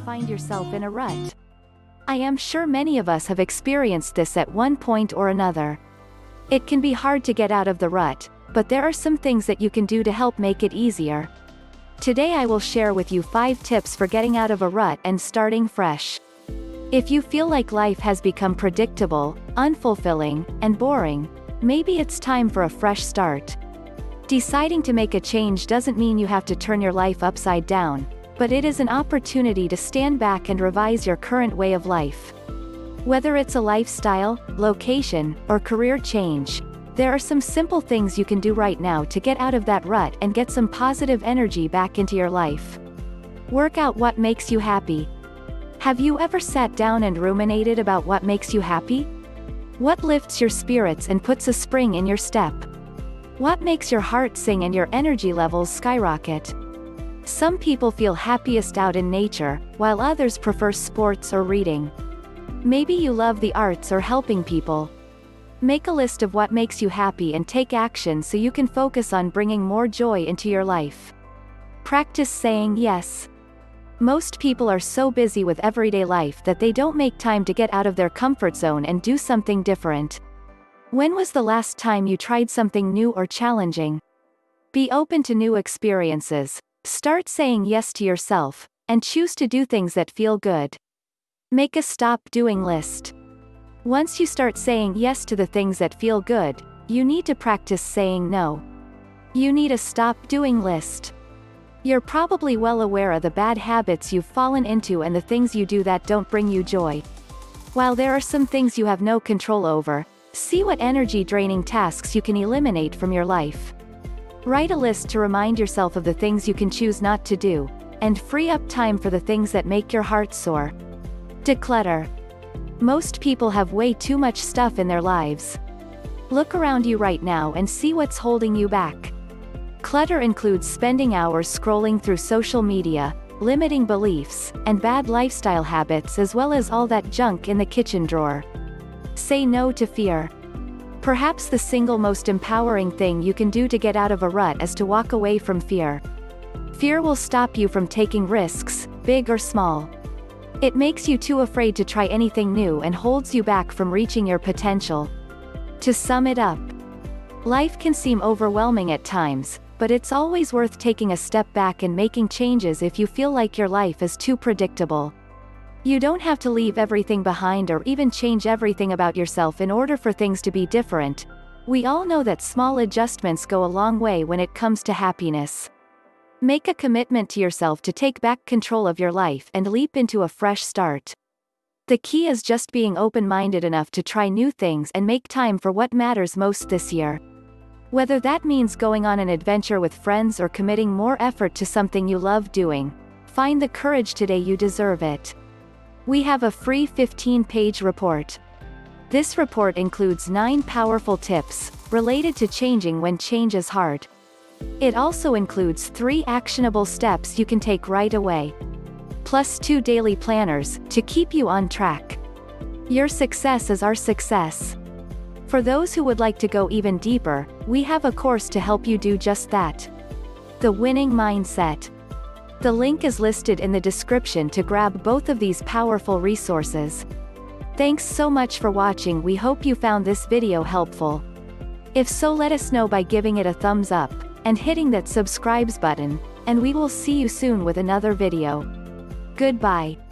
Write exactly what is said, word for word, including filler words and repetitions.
find yourself in a rut. I am sure many of us have experienced this at one point or another. It can be hard to get out of the rut, but there are some things that you can do to help make it easier. Today I will share with you five tips for getting out of a rut and starting fresh. If you feel like life has become predictable, unfulfilling, and boring, maybe it's time for a fresh start. Deciding to make a change doesn't mean you have to turn your life upside down, but it is an opportunity to stand back and revise your current way of life. Whether it's a lifestyle, location, or career change, there are some simple things you can do right now to get out of that rut and get some positive energy back into your life. Work out what makes you happy. Have you ever sat down and ruminated about what makes you happy? What lifts your spirits and puts a spring in your step? What makes your heart sing and your energy levels skyrocket? Some people feel happiest out in nature, while others prefer sports or reading. Maybe you love the arts or helping people. Make a list of what makes you happy and take action so you can focus on bringing more joy into your life. Practice saying yes. Most people are so busy with everyday life that they don't make time to get out of their comfort zone and do something different. When was the last time you tried something new or challenging? Be open to new experiences. Start saying yes to yourself, and choose to do things that feel good. Make a stop doing list. Once you start saying yes to the things that feel good, you need to practice saying no. You need a stop doing list. You're probably well aware of the bad habits you've fallen into and the things you do that don't bring you joy. While there are some things you have no control over, see what energy-draining tasks you can eliminate from your life. Write a list to remind yourself of the things you can choose not to do, and free up time for the things that make your heart soar. Declutter. Most people have way too much stuff in their lives. Look around you right now and see what's holding you back. Clutter includes spending hours scrolling through social media, limiting beliefs, and bad lifestyle habits, as well as all that junk in the kitchen drawer. Say no to fear. Perhaps the single most empowering thing you can do to get out of a rut is to walk away from fear. Fear will stop you from taking risks, big or small. It makes you too afraid to try anything new and holds you back from reaching your potential. To sum it up, life can seem overwhelming at times, but it's always worth taking a step back and making changes if you feel like your life is too predictable. You don't have to leave everything behind or even change everything about yourself in order for things to be different. We all know that small adjustments go a long way when it comes to happiness. Make a commitment to yourself to take back control of your life and leap into a fresh start. The key is just being open-minded enough to try new things and make time for what matters most this year. Whether that means going on an adventure with friends or committing more effort to something you love doing, find the courage today. You deserve it. We have a free fifteen-page report. This report includes nine powerful tips related to changing when change is hard. It also includes three actionable steps you can take right away, plus two daily planners to keep you on track. Your success is our success. For those who would like to go even deeper, we have a course to help you do just that. The Winning Mindset. The link is listed in the description to grab both of these powerful resources. Thanks so much for watching. We hope you found this video helpful. If so, let us know by giving it a thumbs up and hitting that subscribes button, and we will see you soon with another video. Goodbye.